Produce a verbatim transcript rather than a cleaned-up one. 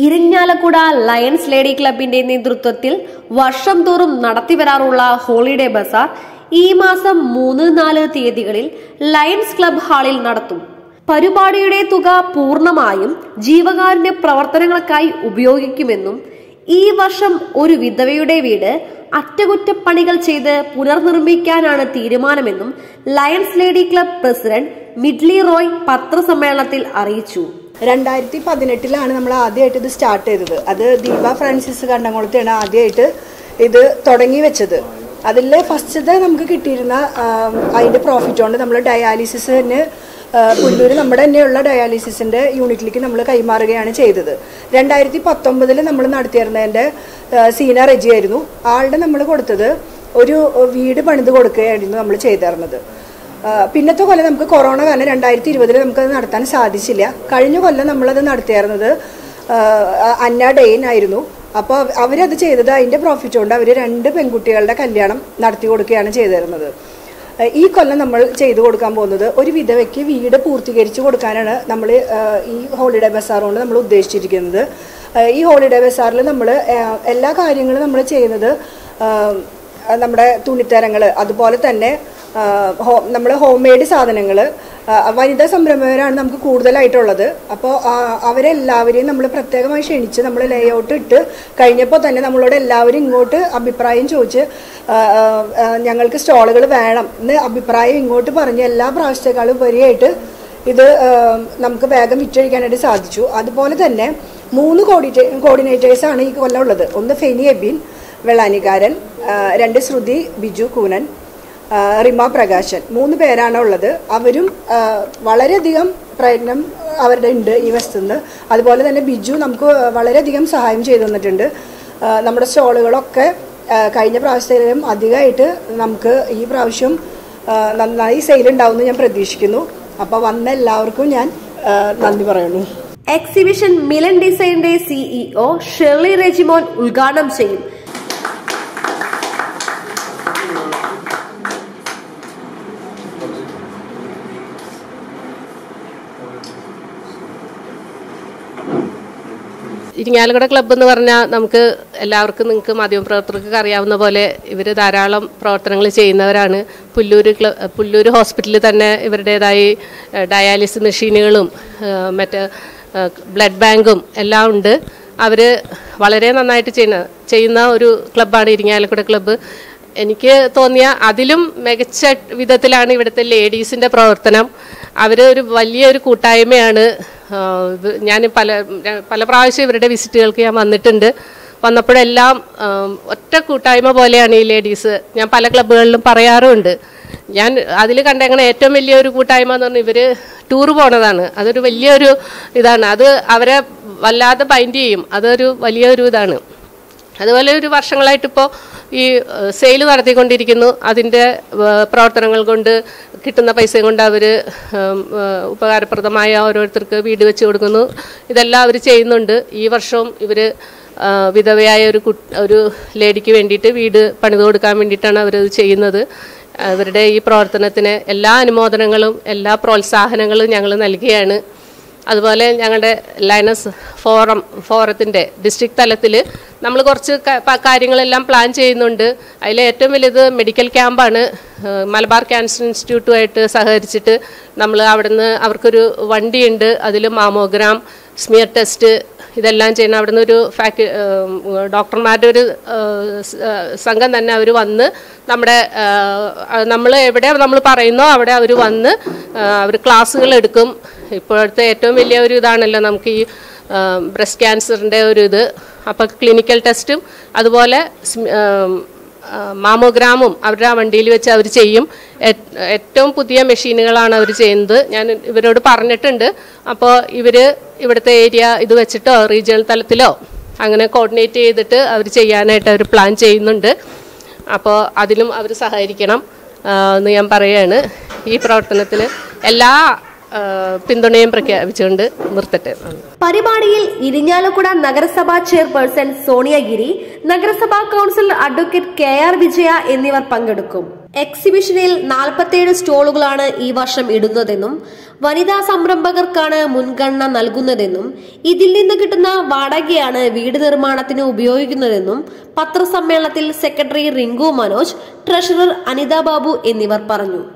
Irinjalakuda lions lady ക്ലബിന്റെ നേതൃത്വത്തിൽ വർഷം തോറും നടത്തിവരാറുള്ള ഹോളിഡേ ബസാർ ഈ മാസം മൂന്ന് നാല് തീയതികളിൽ ലയൺസ് ക്ലബ് ഹാളിൽ നടത്തും. പരിപാടിയുടെ തുക പൂർണ്ണമായും ജീവകാരുണ്യ പ്രവർത്തനങ്ങൾക്കായി ഉപയോഗിക്കുമെന്നും ഈ വർഷം ഒരു വിധവയുടെ വീട് അറ്റകുറ്റപ്പണികൾ ചെയ്ത് പുനർനിർമ്മിക്കാനാണ് തീരുമാനമെന്നും lions lady club president Midly Roy പത്രസമ്മേളനത്തിൽ അറിയിച്ചു. രണ്ടായിരത്തി പതിനെട്ടിലാണ് നമ്മൾ ആദ്യമായിട്ട് ഇത് സ്റ്റാർട്ട് ചെയ്തത്. അത് ദീപ ഫ്രാൻസിസ് കണ്ടംകുളത്താണ് ആദ്യമായിട്ട് ഇത് തുടങ്ങി വെച്ചത്. അതിൽ ഫസ്റ്റത്തെ നമുക്ക് കിട്ടിയിരുന്ന അതിൻ്റെ പ്രോഫിറ്റ് കൊണ്ട് നമ്മൾ ഡയാലിസിസിന് പുല്ലൂർ നമ്മുടെ തന്നെയുള്ള ഡയാലിസിസിൻ്റെ യൂണിറ്റിലേക്ക് നമ്മൾ കൈമാറുകയാണ് ചെയ്തത്. രണ്ടായിരത്തി പത്തൊമ്പതിൽ നമ്മൾ നടത്തിയിരുന്നതിൻ്റെ സീന റെജി ആയിരുന്നു. ആളുടെ നമ്മൾ കൊടുത്തത് ഒരു വീട് പണിത് കൊടുക്കുകയായിരുന്നു നമ്മൾ ചെയ്തിരുന്നത്. പിന്നത്തെ കൊല്ലം നമുക്ക് കൊറോണ കാരണം രണ്ടായിരത്തി ഇരുപതിൽ നമുക്കത് നടത്താൻ സാധിച്ചില്ല. കഴിഞ്ഞ കൊല്ലം നമ്മളത് നടത്തിയിരുന്നത് അന്ന ഡെയിൻ ആയിരുന്നു. അപ്പോൾ അവരത് ചെയ്തത് അതിൻ്റെ പ്രോഫിറ്റ് കൊണ്ട് അവർ രണ്ട് പെൺകുട്ടികളുടെ കല്യാണം നടത്തി കൊടുക്കുകയാണ് ചെയ്തിരുന്നത്. ഈ കൊല്ലം നമ്മൾ ചെയ്തു കൊടുക്കാൻ പോകുന്നത് ഒരു വിധവയ്ക്ക് വീട് പൂർത്തീകരിച്ച് കൊടുക്കാനാണ് നമ്മൾ ഈ ഹോളിഡേ ബസാർ കൊണ്ട് നമ്മൾ ഉദ്ദേശിച്ചിരിക്കുന്നത്. ഈ ഹോളിഡേ ബസാറിൽ നമ്മൾ എല്ലാ കാര്യങ്ങളും നമ്മൾ ചെയ്യുന്നത് നമ്മുടെ തുണിത്തരങ്ങൾ, അതുപോലെ തന്നെ ഹോ നമ്മൾ ഹോം മെയ്ഡ് സാധനങ്ങൾ, വനിതാ സംരംഭകരാണ് നമുക്ക് കൂടുതലായിട്ടുള്ളത്. അപ്പോൾ അവരെല്ലാവരെയും നമ്മൾ പ്രത്യേകമായി ക്ഷണിച്ച് നമ്മൾ ലേ ഔട്ട് ഇട്ട് കഴിഞ്ഞപ്പോൾ തന്നെ നമ്മളോട് എല്ലാവരും ഇങ്ങോട്ട് അഭിപ്രായം ചോദിച്ച് ഞങ്ങൾക്ക് സ്റ്റോളുകൾ വേണം എന്ന് അഭിപ്രായം ഇങ്ങോട്ട് പറഞ്ഞ് എല്ലാ പ്രാവശ്യത്തെക്കാളും ഉപരിയായിട്ട് ഇത് നമുക്ക് വേഗം വിറ്റഴിക്കാനായിട്ട് സാധിച്ചു. അതുപോലെ തന്നെ മൂന്ന് കോർഡിനേ കോർഡിനേറ്റേഴ്സാണ് ഈ കൊല്ലം ഉള്ളത്. ഒന്ന് ഫെനി എബിൻ വെള്ളാനിക്കാരൻ, രണ്ട് ശ്രുതി ബിജു കൂനൻ, റിമ പ്രകാശൻ, മൂന്ന് പേരാണ് ഉള്ളത്. അവരും വളരെയധികം പ്രയത്നം അവരുടെ ഉണ്ട് ഈ വശത്തുനിന്ന്. അതുപോലെ തന്നെ ബിജു നമുക്ക് വളരെയധികം സഹായം ചെയ്തു തന്നിട്ടുണ്ട്. നമ്മുടെ സ്റ്റോളുകളൊക്കെ കഴിഞ്ഞ പ്രാവശ്യത്തിലും അധികമായിട്ട് നമുക്ക് ഈ പ്രാവശ്യം നന്നായി സെയിൽ ഉണ്ടാവുമെന്ന് ഞാൻ പ്രതീക്ഷിക്കുന്നു. അപ്പോൾ വന്ന എല്ലാവർക്കും ഞാൻ നന്ദി പറയുന്നു. എക്സിബിഷൻ മിലൻ ഡിസൈനിന്റെ സിഇഒ ഷെർലി റെജിമോൻ ഉദ്ഘാടനം ചെയ്യും. ഇരിങ്ങാലക്കുട ക്ലബ്ബ് എന്ന് പറഞ്ഞാൽ നമുക്ക് എല്ലാവർക്കും, നിങ്ങൾക്ക് മാധ്യമപ്രവർത്തകർക്ക് അറിയാവുന്ന പോലെ ഇവർ ധാരാളം പ്രവർത്തനങ്ങൾ ചെയ്യുന്നവരാണ്. പുല്ലൂർ ക്ലബ് പുല്ലൂർ ഹോസ്പിറ്റലിൽ തന്നെ ഇവരുടേതായി ഡയാലിസിസ് മെഷീനുകളും മറ്റ് ബ്ലഡ് ബാങ്കും എല്ലാം ഉണ്ട്. അവർ വളരെ നന്നായിട്ട് ചെയ്യുന്ന ചെയ്യുന്ന ഒരു ക്ലബ്ബാണ് ഇരിങ്ങാലക്കുട ക്ലബ്ബ്. എനിക്ക് തോന്നിയ അതിലും മികച്ച വിധത്തിലാണ് ഇവിടുത്തെ ലേഡീസിൻ്റെ പ്രവർത്തനം. അവർ ഒരു വലിയൊരു കൂട്ടായ്മയാണ്. ഞാൻ പല പല പ്രാവശ്യം ഇവരുടെ വിസിറ്റുകൾക്ക് ഞാൻ വന്നിട്ടുണ്ട്. വന്നപ്പോഴെല്ലാം ഒറ്റ കൂട്ടായ്മ പോലെയാണ് ഈ ലേഡീസ്. ഞാൻ പല ക്ലബ്ബുകളിലും പറയാറുമുണ്ട്. ഞാൻ അതിൽ കണ്ടങ്ങനെ ഏറ്റവും വലിയൊരു കൂട്ടായ്മ എന്ന് പറഞ്ഞാൽ ഇവർ ടൂർ പോണതാണ്. അതൊരു വലിയൊരു ഇതാണ്. അത് അവരെ വല്ലാതെ ബൈൻഡ് ചെയ്യും. അതൊരു വലിയൊരു ഇതാണ്. അതുപോലെ ഒരു വർഷങ്ങളായിട്ടിപ്പോൾ ഈ സെയിൽ നടത്തിക്കൊണ്ടിരിക്കുന്നു. അതിൻ്റെ പ്രവർത്തനങ്ങൾ കൊണ്ട് കിട്ടുന്ന പൈസയും കൊണ്ട് അവർ ഉപകാരപ്രദമായ ഓരോരുത്തർക്ക് വീട് വെച്ച് കൊടുക്കുന്നു. ഇതെല്ലാം അവർ ചെയ്യുന്നുണ്ട്. ഈ വർഷവും ഇവർ വിധവയായ ഒരു കു ഒരു ലേഡിക്ക് വേണ്ടിയിട്ട് വീട് പണിത് കൊടുക്കാൻ വേണ്ടിയിട്ടാണ് അവരത് ചെയ്യുന്നത്. അവരുടെ ഈ പ്രവർത്തനത്തിന് എല്ലാ അനുമോദനങ്ങളും എല്ലാ പ്രോത്സാഹനങ്ങളും ഞങ്ങൾ നൽകുകയാണ്. അതുപോലെ ഞങ്ങളുടെ ലയൺസ് ഫോറം ഫോറത്തിൻ്റെ ഡിസ്ട്രിക്ട് തലത്തിൽ നമ്മൾ കുറച്ച് കാര്യങ്ങളെല്ലാം പ്ലാൻ ചെയ്യുന്നുണ്ട്. അതിൽ ഏറ്റവും വലുത് മെഡിക്കൽ ക്യാമ്പാണ്. മലബാർ ക്യാൻസർ ഇൻസ്റ്റിറ്റ്യൂട്ടുമായിട്ട് സഹകരിച്ചിട്ട് നമ്മൾ അവിടുന്ന് അവർക്കൊരു വണ്ടിയുണ്ട്. അതിൽ മാമോഗ്രാം, സ്മിയർ ടെസ്റ്റ് ഇതെല്ലാം ചെയ്യുന്ന അവിടുന്ന് ഒരു ഫാക്ട് ഡോക്ടർമാരുടെ ഒരു സംഘം തന്നെ അവർ വന്ന് നമ്മുടെ നമ്മൾ എവിടെ നമ്മൾ പറയുന്നോ അവിടെ അവർ വന്ന് അവർ ക്ലാസ്സുകൾ എടുക്കും. ഇപ്പോഴത്തെ ഏറ്റവും വലിയ ഒരു ഇതാണല്ലോ നമുക്ക് ഈ ബ്രസ്റ്റ് ക്യാൻസറിൻ്റെ ഒരു ഇത്. അപ്പോൾ ക്ലിനിക്കൽ ടെസ്റ്റും അതുപോലെ മാമോഗ്രാമും അവരുടെ ആ വണ്ടിയിൽ വെച്ച് അവർ ചെയ്യും. ഏറ്റവും പുതിയ മെഷീനുകളാണ് അവർ ചെയ്യുന്നത്. ഞാൻ ഇവരോട് പറഞ്ഞിട്ടുണ്ട്. അപ്പോൾ ഇവർ ഇവിടുത്തെ ഏരിയ ഇത് വെച്ചിട്ടോ റീജിയണൽ തലത്തിലോ അങ്ങനെ കോർഡിനേറ്റ് ചെയ്തിട്ട് അവർ ചെയ്യാനായിട്ട് അവർ പ്ലാൻ ചെയ്യുന്നുണ്ട്. അപ്പോൾ അതിലും അവർ സഹകരിക്കണം എന്ന് ഞാൻ പറയുകയാണ്. ഈ പ്രവർത്തനത്തിൽ എല്ലാ പിന്തുണയും പ്രഖ്യാപിച്ചുകൊണ്ട് നിർത്തട്ടെ. പരിപാടിയിൽ ഇരിഞ്ഞാലക്കുട നഗരസഭാ ചെയർപേഴ്സൺ സോണിയ ഗിരി, നഗരസഭാ councillor advocate K R Vijaya എന്നിവർ പങ്കെടുക്കും. എക്സിബിഷനിൽ നാൽപ്പത്തിയേഴ് സ്റ്റോളുകളാണ് ഈ വർഷം ഇടുന്നതെന്നും വനിതാ സംരംഭകർക്കാണ് മുൻഗണന നൽകുന്നതെന്നും ഇതിൽ നിന്ന് കിട്ടുന്ന വാടകയാണ് വീട് നിർമ്മാണത്തിന് ഉപയോഗിക്കുന്നതെന്നും പത്രസമ്മേളനത്തിൽ സെക്രട്ടറി റിങ്കു മനോജ്, ട്രഷറർ അനിത ബാബു എന്നിവർ പറഞ്ഞു.